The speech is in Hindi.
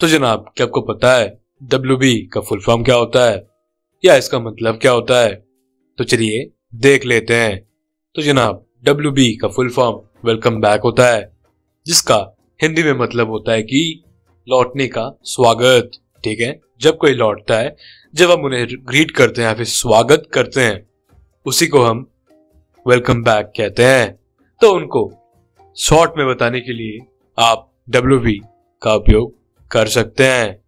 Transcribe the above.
तो जनाब, क्या आपको पता है WB का फुल फॉर्म क्या होता है या इसका मतलब क्या होता है? तो चलिए देख लेते हैं। तो जनाब, WB का फुल फॉर्म वेलकम बैक होता है, जिसका हिंदी में मतलब होता है कि लौटने का स्वागत। ठीक है, जब कोई लौटता है, जब हम उन्हें ग्रीट करते हैं या फिर स्वागत करते हैं, उसी को हम वेलकम बैक कहते हैं। तो उनको शॉर्ट में बताने के लिए आप WB का उपयोग कर सकते हैं।